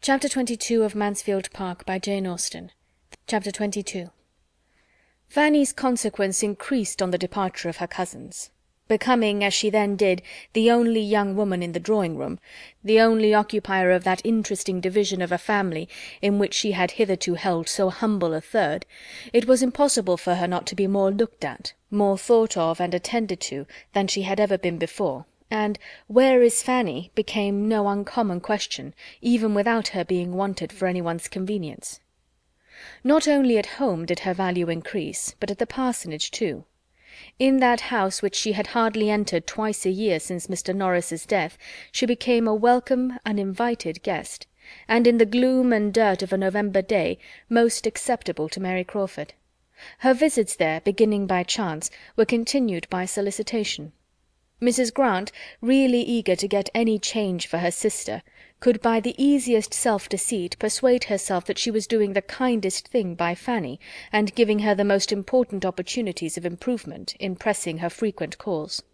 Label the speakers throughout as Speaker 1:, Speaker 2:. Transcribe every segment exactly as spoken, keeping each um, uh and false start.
Speaker 1: Chapter twenty-two of Mansfield Park by Jane Austen. Chapter twenty-two. Fanny's consequence increased on the departure of her cousins. Becoming, as she then did, the only young woman in the drawing-room, the only occupier of that interesting division of a family in which she had hitherto held so humble a third, it was impossible for her not to be more looked at, more thought of and attended to than she had ever been before, and "Where is Fanny?" became no uncommon question, even without her being wanted for anyone's convenience. Not only at home did her value increase, but at the parsonage too. In that house which she had hardly entered twice a year since Mr. Norris's death, she became a welcome, uninvited guest, and in the gloom and dirt of a November day most acceptable to Mary Crawford. Her visits there, beginning by chance, were continued by solicitation. Missus Grant, really eager to get any change for her sister, could by the easiest self-deceit persuade herself that she was doing the kindest thing by Fanny, and giving her the most important opportunities of improvement, in pressing her frequent calls.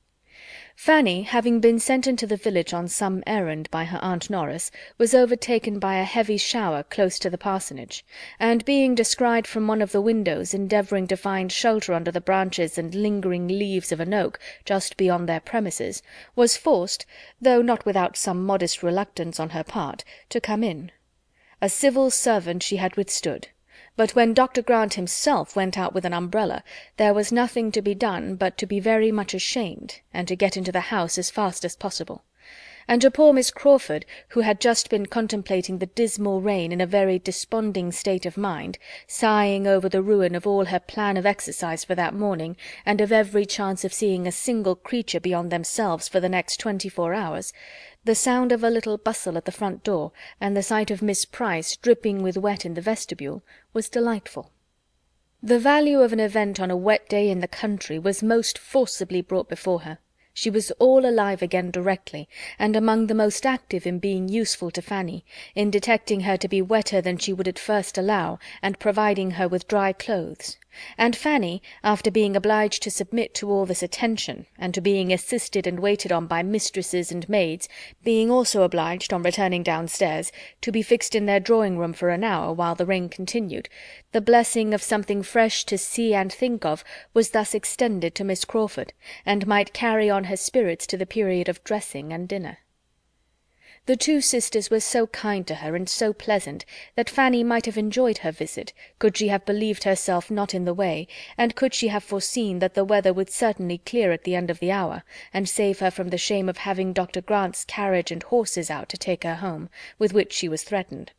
Speaker 1: Fanny, having been sent into the village on some errand by her Aunt Norris, was overtaken by a heavy shower close to the parsonage, and being descried from one of the windows endeavouring to find shelter under the branches and lingering leaves of an oak just beyond their premises, was forced, though not without some modest reluctance on her part, to come in. A civil servant she had withstood, but when Doctor Grant himself went out with an umbrella, there was nothing to be done but to be very much ashamed, and to get into the house as fast as possible. And to poor Miss Crawford, who had just been contemplating the dismal rain in a very desponding state of mind, sighing over the ruin of all her plan of exercise for that morning, and of every chance of seeing a single creature beyond themselves for the next twenty-four hours, the sound of a little bustle at the front door, and the sight of Miss Price dripping with wet in the vestibule, was delightful. The value of an event on a wet day in the country was most forcibly brought before her. She was all alive again directly, and among the most active in being useful to Fanny, in detecting her to be wetter than she would at first allow, and providing her with dry clothes; and Fanny, after being obliged to submit to all this attention, and to being assisted and waited on by mistresses and maids, being also obliged, on returning downstairs, to be fixed in their drawing-room for an hour while the rain continued, the blessing of something fresh to see and think of was thus extended to Miss Crawford, and might carry on her spirits to the period of dressing and dinner. The two sisters were so kind to her and so pleasant that Fanny might have enjoyed her visit, could she have believed herself not in the way, and could she have foreseen that the weather would certainly clear at the end of the hour, and save her from the shame of having Doctor Grant's carriage and horses out to take her home, with which she was threatened.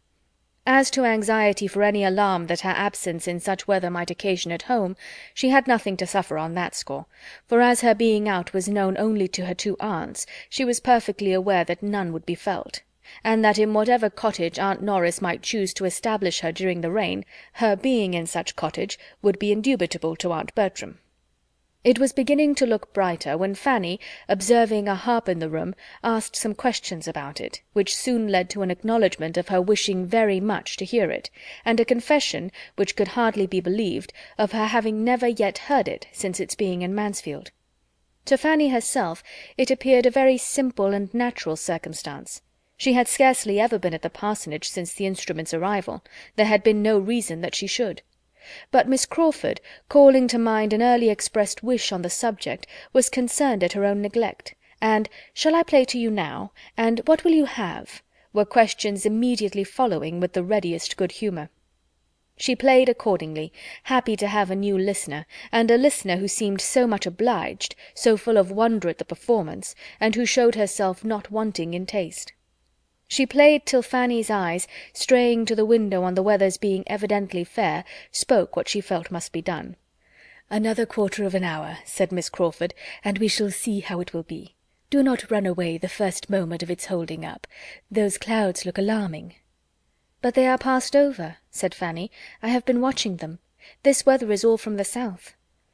Speaker 1: As to anxiety for any alarm that her absence in such weather might occasion at home, she had nothing to suffer on that score, for as her being out was known only to her two aunts, she was perfectly aware that none would be felt, and that in whatever cottage Aunt Norris might choose to establish her during the rain, her being in such cottage would be indubitable to Aunt Bertram. It was beginning to look brighter when Fanny, observing a harp in the room, asked some questions about it, which soon led to an acknowledgment of her wishing very much to hear it, and a confession, which could hardly be believed, of her having never yet heard it since its being in Mansfield. To Fanny herself it appeared a very simple and natural circumstance. She had scarcely ever been at the parsonage since the instrument's arrival; there had been no reason that she should. But Miss Crawford, calling to mind an early expressed wish on the subject, was concerned at her own neglect, and "Shall I play to you now?" and "What will you have?" were questions immediately following with the readiest good humour. She played accordingly, happy to have a new listener, and a listener who seemed so much obliged, so full of wonder at the performance, and who showed herself not wanting in taste. She played till Fanny's eyes, straying to the window on the weather's being evidently fair, spoke what she felt must be done. "Another quarter of an hour," said Miss Crawford, "and we shall see how it will be. Do not run away the first moment of its holding up. Those clouds look alarming." "But they are passed over," said Fanny. "I have been watching them. This weather is all from the south."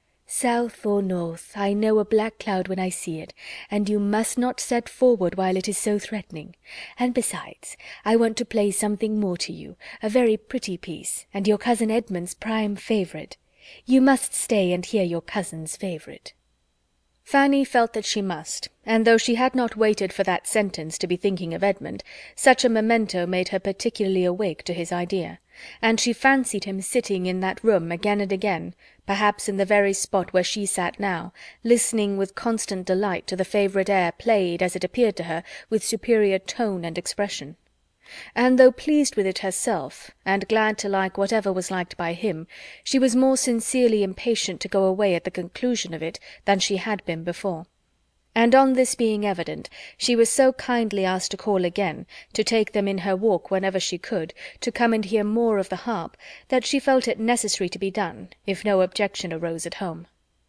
Speaker 1: "South or north, I know a black cloud when I see it, and you must not set forward while it is so threatening. And besides, I want to play something more to you, a very pretty piece, and your cousin Edmund's prime favourite. You must stay and hear your cousin's favourite." Fanny felt that she must, and though she had not waited for that sentence to be thinking of Edmund, such a memento made her particularly awake to his idea, and she fancied him sitting in that room again and again, perhaps in the very spot where she sat now, listening with constant delight to the favourite air played, as it appeared to her, with superior tone and expression. And though pleased with it herself, and glad to like whatever was liked by him, she was more sincerely impatient to go away at the conclusion of it than she had been before. And on this being evident, she was so kindly asked to call again, to take them in her walk whenever she could, to come and hear more of the harp, that she felt it necessary to be done, if no objection arose at home.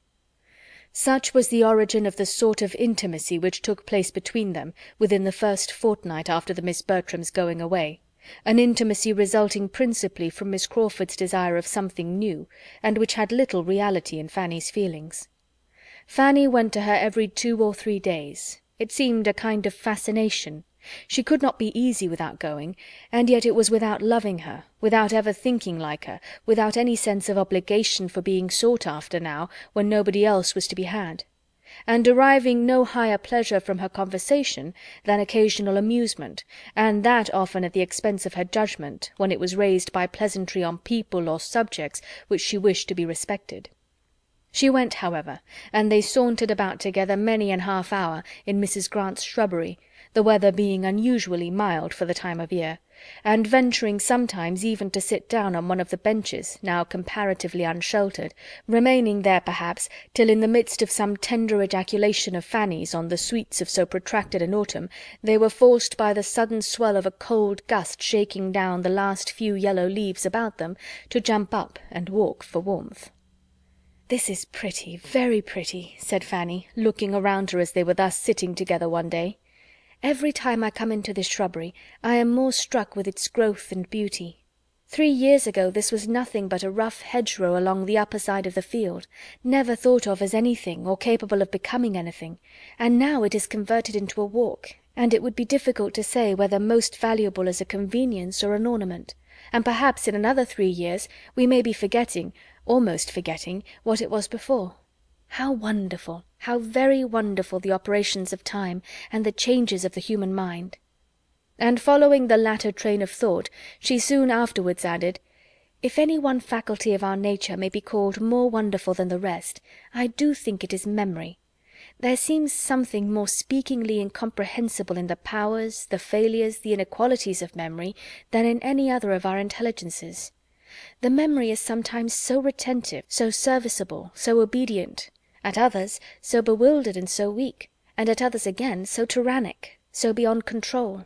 Speaker 1: Such was the origin of the sort of intimacy which took place between them within the first fortnight after the Miss Bertrams' going away, an intimacy resulting principally from Miss Crawford's desire of something new, and which had little reality in Fanny's feelings. Fanny went to her every two or three days. It seemed a kind of fascination. She could not be easy without going, and yet it was without loving her, without ever thinking like her, without any sense of obligation for being sought after now, when nobody else was to be had, and deriving no higher pleasure from her conversation than occasional amusement, and that often at the expense of her judgment, when it was raised by pleasantry on people or subjects which she wished to be respected. She went, however, and they sauntered about together many an half hour in Missus Grant's shrubbery, the weather being unusually mild for the time of year, and venturing sometimes even to sit down on one of the benches, now comparatively unsheltered, remaining there perhaps till in the midst of some tender ejaculation of Fanny's on the sweets of so protracted an autumn, they were forced by the sudden swell of a cold gust shaking down the last few yellow leaves about them, to jump up and walk for warmth. "This is pretty, very pretty," said Fanny, looking around her as they were thus sitting together one day. "Every time I come into this shrubbery I am more struck with its growth and beauty. Three years ago this was nothing but a rough hedgerow along the upper side of the field, never thought of as anything or capable of becoming anything, and now it is converted into a walk, and it would be difficult to say whether most valuable as a convenience or an ornament, and perhaps in another three years we may be forgetting, almost forgetting, what it was before. How wonderful, how very wonderful the operations of time, and the changes of the human mind!" And following the latter train of thought, she soon afterwards added, "If any one faculty of our nature may be called more wonderful than the rest, I do think it is memory. There seems something more speakingly incomprehensible in the powers, the failures, the inequalities of memory, than in any other of our intelligences. The memory is sometimes so retentive, so serviceable, so obedient; at others so bewildered and so weak, and at others again so tyrannic, so beyond control.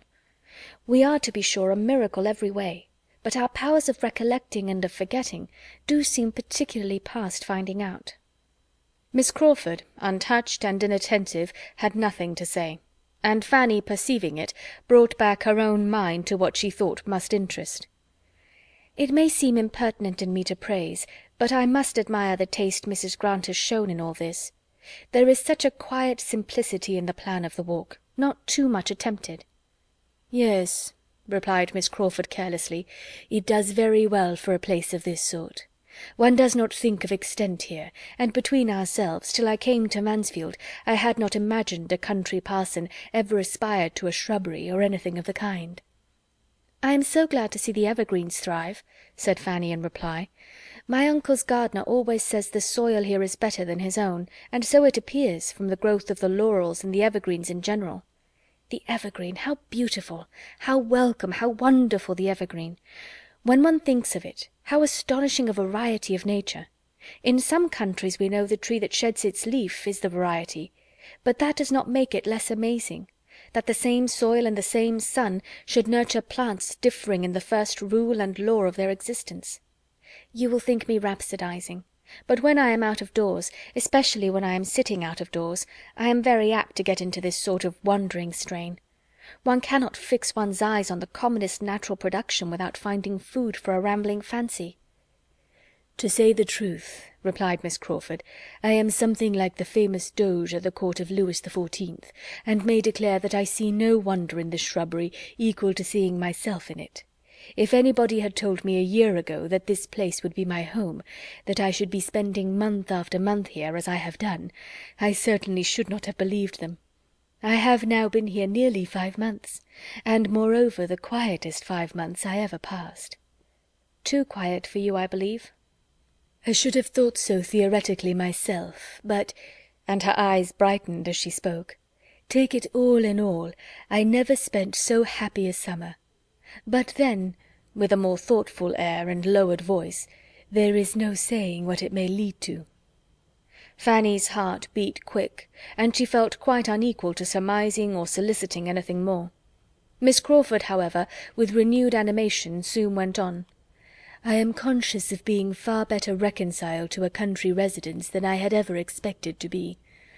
Speaker 1: We are, to be sure, a miracle every way, but our powers of recollecting and of forgetting do seem particularly past finding out." Miss Crawford, untouched and inattentive, had nothing to say, and Fanny, perceiving it, brought back her own mind to what she thought must interest. "It may seem impertinent in me to praise, but I must admire the taste Missus Grant has shown in all this. There is such a quiet simplicity in the plan of the walk, not too much attempted." "Yes," replied Miss Crawford carelessly, "it does very well for a place of this sort. One does not think of extent here, and between ourselves, till I came to Mansfield, I had not imagined a country parson ever aspired to a shrubbery or anything of the kind." "I am so glad to see the evergreens thrive," said Fanny in reply. "My uncle's gardener always says the soil here is better than his own, and so it appears, from the growth of the laurels and the evergreens in general. The evergreen, how beautiful, how welcome, how wonderful the evergreen! When one thinks of it, how astonishing a variety of nature! In some countries we know the tree that sheds its leaf is the variety, but that does not make it less amazing, that the same soil and the same sun should nurture plants differing in the first rule and law of their existence. You will think me rhapsodizing, but when I am out of doors, especially when I am sitting out of doors, I am very apt to get into this sort of wandering strain. One cannot fix one's eyes on the commonest natural production without finding food for a rambling fancy." "To say the truth," replied Miss Crawford, "I am something like the famous Doge at the court of Louis the Fourteenth, and may declare that I see no wonder in this shrubbery equal to seeing myself in it. If anybody had told me a year ago that this place would be my home, that I should be spending month after month here, as I have done, I certainly should not have believed them. I have now been here nearly five months, and moreover the quietest five months I ever passed. Too quiet for you, I believe? I should have thought so theoretically myself, but—" and her eyes brightened as she spoke, "take it all in all, I never spent so happy a summer. But then," with a more thoughtful air and lowered voice, "there is no saying what it may lead to." Fanny's heart beat quick, and she felt quite unequal to surmising or soliciting anything more. Miss Crawford, however, with renewed animation, soon went on. "I am conscious of being far better reconciled to a country residence than I had ever expected to be.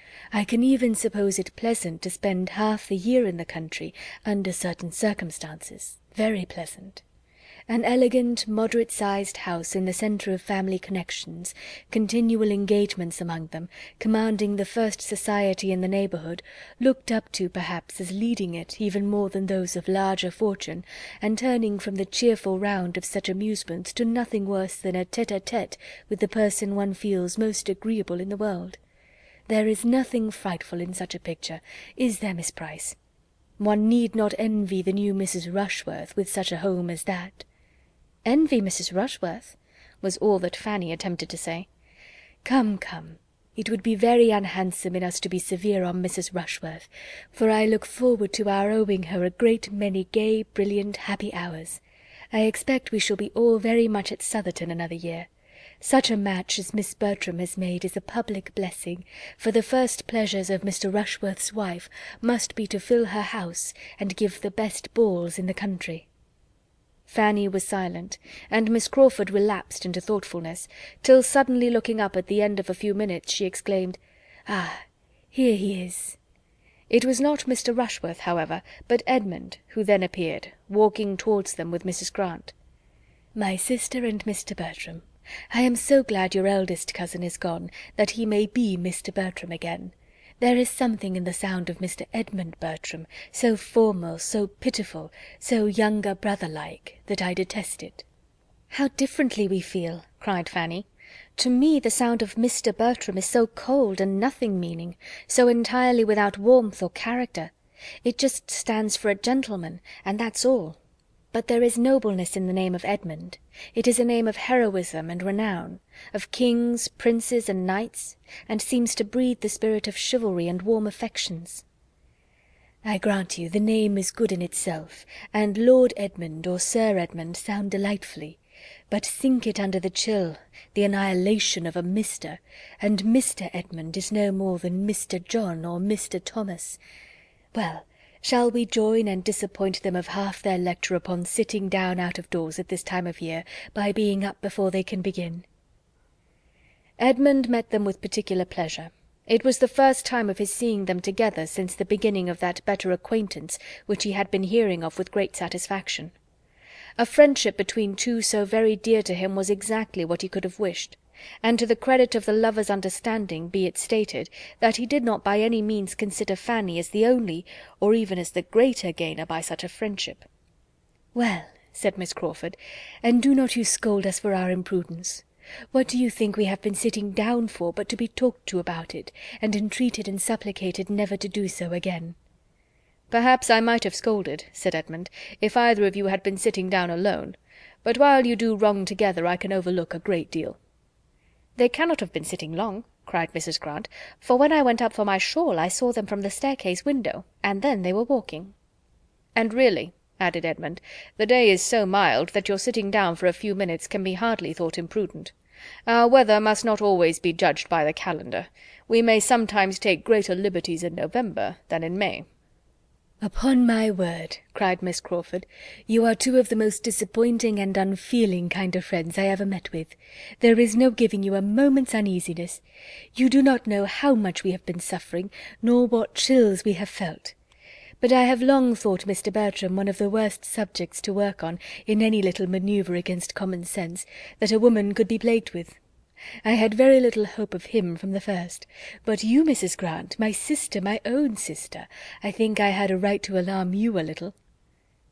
Speaker 1: I can even suppose it pleasant to spend half the year in the country, under certain circumstances, very pleasant. An elegant, moderate-sized house in the centre of family connections, continual engagements among them, commanding the first society in the neighbourhood, looked up to perhaps as leading it even more than those of larger fortune, and turning from the cheerful round of such amusements to nothing worse than a tete-a-tete with the person one feels most agreeable in the world. There is nothing frightful in such a picture, is there, Miss Price? One need not envy the new Missus Rushworth with such a home as that." "Envy Missus Rushworth?" was all that Fanny attempted to say. "Come, come, it would be very unhandsome in us to be severe on Missus Rushworth, for I look forward to our owing her a great many gay, brilliant, happy hours. I expect we shall be all very much at Southerton another year. Such a match as Miss Bertram has made is a public blessing, for the first pleasures of Mister Rushworth's wife must be to fill her house and give the best balls in the country." Fanny was silent, and Miss Crawford relapsed into thoughtfulness, till suddenly looking up at the end of a few minutes, she exclaimed, "Ah, here he is!" It was not Mister Rushworth, however, but Edmund, who then appeared, walking towards them with Missus Grant. "My sister and Mister Bertram, I am so glad your eldest cousin is gone, that he may be Mister Bertram again. There is something in the sound of Mister Edmund Bertram, so formal, so pitiful, so younger brother-like, that I detest it." "How differently we feel!" cried Fanny. "To me the sound of Mister Bertram is so cold and nothing-meaning, so entirely without warmth or character. It just stands for a gentleman, and that's all. But there is nobleness in the name of Edmund. It is a name of heroism and renown, of kings, princes, and knights, and seems to breathe the spirit of chivalry and warm affections." "I grant you the name is good in itself, and Lord Edmund or Sir Edmund sound delightfully, but sink it under the chill, the annihilation of a Mister, and Mister Edmund is no more than Mister John or Mister Thomas. Well, shall we join and disappoint them of half their lecture upon sitting down out of doors at this time of year, by being up before they can begin?" Edmund met them with particular pleasure. It was the first time of his seeing them together since the beginning of that better acquaintance which he had been hearing of with great satisfaction. A friendship between two so very dear to him was exactly what he could have wished, and to the credit of the lovers' understanding be it stated, that he did not by any means consider Fanny as the only, or even as the greater gainer by such a friendship. "Well," said Miss Crawford, "and do not you scold us for our imprudence. What do you think we have been sitting down for, but to be talked to about it, and entreated and supplicated never to do so again?" "Perhaps I might have scolded," said Edmund, "if either of you had been sitting down alone, but while you do wrong together I can overlook a great deal." "They cannot have been sitting long," cried Missus Grant, "for when I went up for my shawl I saw them from the staircase window, and then they were walking." "And really," added Edmund, "the day is so mild that your sitting down for a few minutes can be hardly thought imprudent. Our weather must not always be judged by the calendar. We may sometimes take greater liberties in November than in May." "Upon my word," cried Miss Crawford, "you are two of the most disappointing and unfeeling kind of friends I ever met with. There is no giving you a moment's uneasiness. You do not know how much we have been suffering, nor what chills we have felt. But I have long thought Mister Bertram one of the worst subjects to work on, in any little manoeuvre against common sense, that a woman could be plagued with. I had very little hope of him from the first, but you, Missus Grant, my sister, my own sister, I think I had a right to alarm you a little."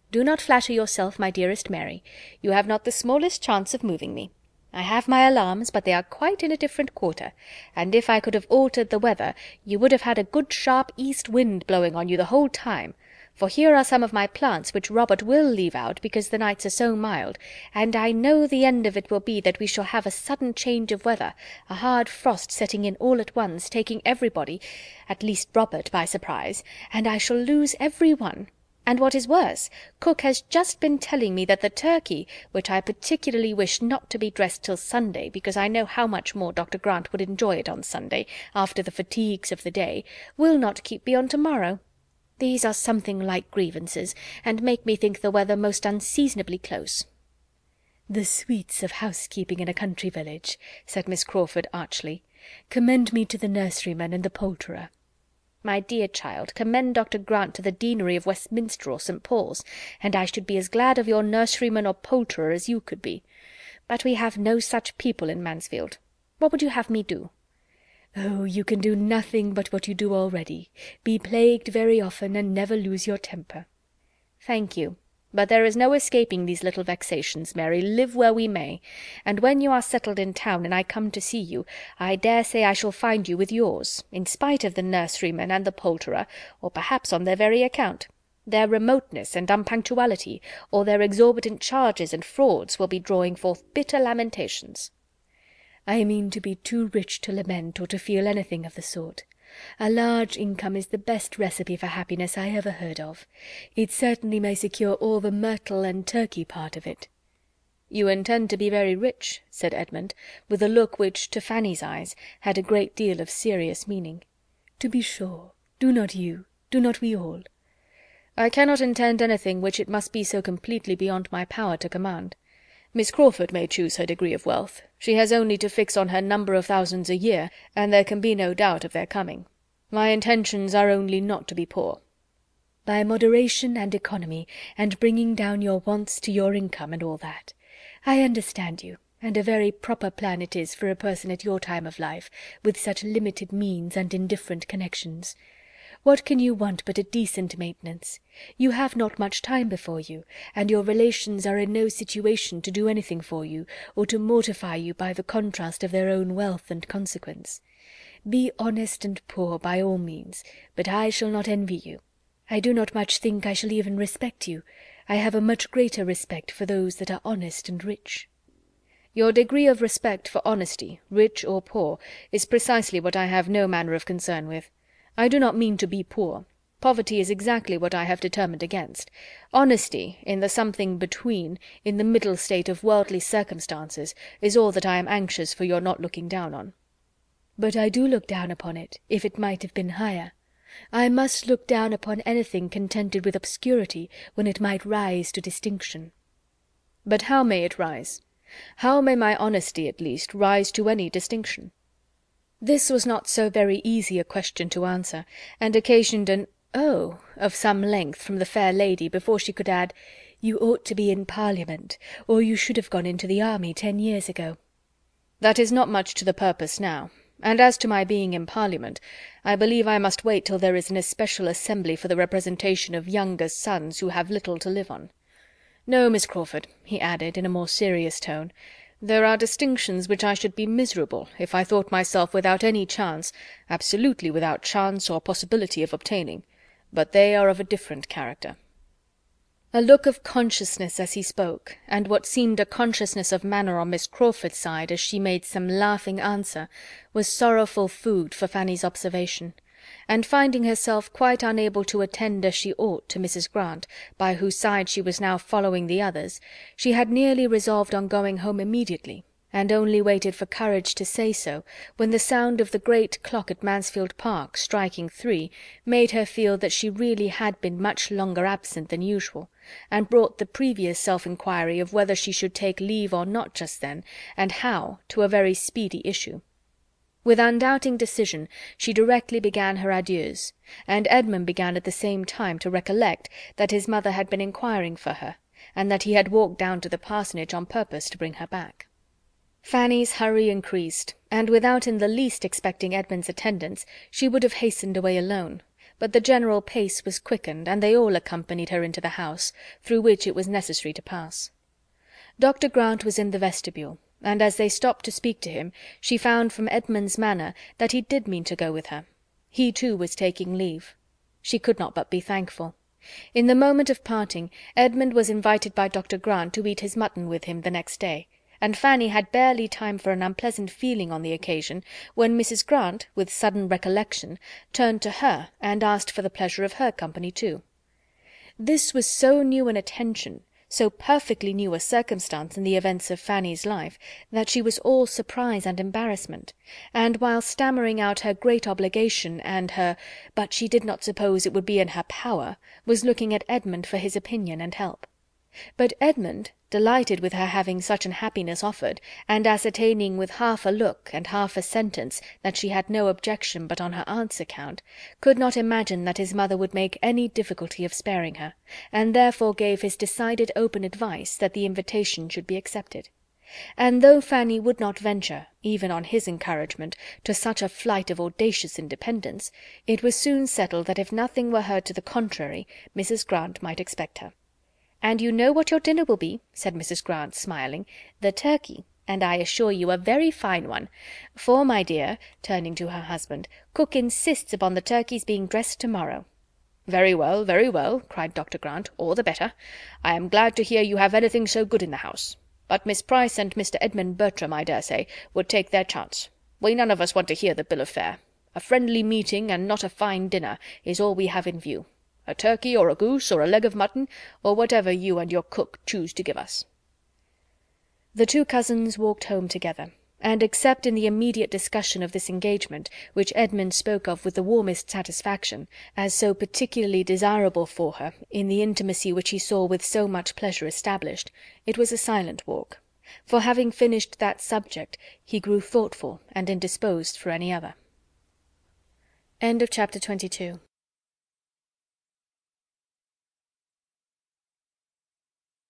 Speaker 1: Do not flatter yourself, my dearest Mary. You have not the smallest chance of moving me. I have my alarms, but they are quite in a different quarter, and if I could have altered the weather, you would have had a good sharp east wind blowing on you the whole time, for here are some of my plants which Robert will leave out because the nights are so mild, and I know the end of it will be that we shall have a sudden change of weather, a hard frost setting in all at once, taking everybody, at least Robert, by surprise, and I shall lose every one. And what is worse, cook has just been telling me that the turkey, which I particularly wish not to be dressed till Sunday, because I know how much more Doctor Grant would enjoy it on Sunday, after the fatigues of the day, will not keep beyond to-morrow. These are something like grievances, and make me think the weather most unseasonably close." "The sweets of housekeeping in a country village," said Miss Crawford archly. "Commend me to the nurseryman and the poulterer." "My dear child, commend Doctor Grant to the deanery of Westminster or St. Paul's, and I should be as glad of your nurseryman or poulterer as you could be. But we have no such people in Mansfield. What would you have me do?" "Oh, you can do nothing but what you do already. Be plagued very often, and never lose your temper." "Thank you. But there is no escaping these little vexations, Mary, live where we may, and when you are settled in town and I come to see you, I dare say I shall find you with yours, in spite of the nurseryman and the poulterer, or perhaps on their very account. Their remoteness and unpunctuality, or their exorbitant charges and frauds, will be drawing forth bitter lamentations." "I mean to be too rich to lament or to feel anything of the sort. A large income is the best recipe for happiness I ever heard of. It certainly may secure all the myrtle and turkey part of it." "You intend to be very rich," said Edmund, with a look which, to Fanny's eyes, had a great deal of serious meaning. "To be sure. Do not you? Do not we all?" "I cannot intend anything which it must be so completely beyond my power to command. Miss Crawford may choose her degree of wealth. She has only to fix on her number of thousands a year, and there can be no doubt of their coming. My intentions are only not to be poor." "By moderation and economy, and bringing down your wants to your income, and all that. I understand you, and a very proper plan it is for a person at your time of life, with such limited means and indifferent connections. What can you want but a decent maintenance? You have not much time before you, and your relations are in no situation to do anything for you, or to mortify you by the contrast of their own wealth and consequence. Be honest and poor by all means, but I shall not envy you. I do not much think I shall even respect you. I have a much greater respect for those that are honest and rich." "Your degree of respect for honesty, rich or poor, is precisely what I have no manner of concern with. I do not mean to be poor. Poverty is exactly what I have determined against. Honesty, in the something between, in the middle state of worldly circumstances, is all that I am anxious for your not looking down on." "But I do look down upon it, if it might have been higher. I must look down upon anything contented with obscurity, when it might rise to distinction." "But how may it rise? How may my honesty, at least, rise to any distinction?" This was not so very easy a question to answer, and occasioned an "Oh" of some length from the fair lady before she could add, "You ought to be in Parliament, or you should have gone into the army ten years ago." "That is not much to the purpose now. And as to my being in Parliament, I believe I must wait till there is an especial assembly for the representation of younger sons who have little to live on. No, Miss Crawford," he added, in a more serious tone, "there are distinctions which I should be miserable if I thought myself without any chance, absolutely without chance or possibility of obtaining, but they are of a different character." A look of consciousness as he spoke, and what seemed a consciousness of manner on Miss Crawford's side as she made some laughing answer, was sorrowful food for Fanny's observation, and finding herself quite unable to attend as she ought to Missus Grant, by whose side she was now following the others, she had nearly resolved on going home immediately, and only waited for courage to say so, when the sound of the great clock at Mansfield Park, striking three, made her feel that she really had been much longer absent than usual, and brought the previous self-inquiry of whether she should take leave or not just then, and how, to a very speedy issue. With undoubting decision she directly began her adieus, and Edmund began at the same time to recollect that his mother had been inquiring for her, and that he had walked down to the parsonage on purpose to bring her back. Fanny's hurry increased, and without in the least expecting Edmund's attendance, she would have hastened away alone, but the general pace was quickened, and they all accompanied her into the house, through which it was necessary to pass. Doctor Grant was in the vestibule, and as they stopped to speak to him, she found from Edmund's manner that he did mean to go with her. He too was taking leave. She could not but be thankful. In the moment of parting, Edmund was invited by Doctor Grant to eat his mutton with him the next day, and Fanny had barely time for an unpleasant feeling on the occasion, when Missus Grant, with sudden recollection, turned to her and asked for the pleasure of her company too. This was so new an attention, so perfectly new a circumstance in the events of Fanny's life, that she was all surprise and embarrassment, and while stammering out her great obligation and her "but she did not suppose it would be in her power," was looking at Edmund for his opinion and help. But Edmund, delighted with her having such an happiness offered, and ascertaining with half a look and half a sentence that she had no objection but on her aunt's account, could not imagine that his mother would make any difficulty of sparing her, and therefore gave his decided open advice that the invitation should be accepted. And though Fanny would not venture, even on his encouragement, to such a flight of audacious independence, it was soon settled that if nothing were heard to the contrary, Missus Grant might expect her. "And you know what your dinner will be," said Missus Grant, smiling. "The turkey, and I assure you a very fine one. For, my dear," turning to her husband, "cook insists upon the turkey's being dressed to-morrow." "Very well, very well," cried Doctor Grant. "All the better. I am glad to hear you have anything so good in the house. But Miss Price and Mr. Edmund Bertram, I dare say, would take their chance. We none of us want to hear the bill of fare. A friendly meeting, and not a fine dinner, is all we have in view. A turkey, or a goose, or a leg of mutton, or whatever you and your cook choose to give us." The two cousins walked home together, and except in the immediate discussion of this engagement, which Edmund spoke of with the warmest satisfaction, as so particularly desirable for her in the intimacy which he saw with so much pleasure established, it was a silent walk; for having finished that subject, he grew thoughtful and indisposed for any other. End of Chapter twenty-two.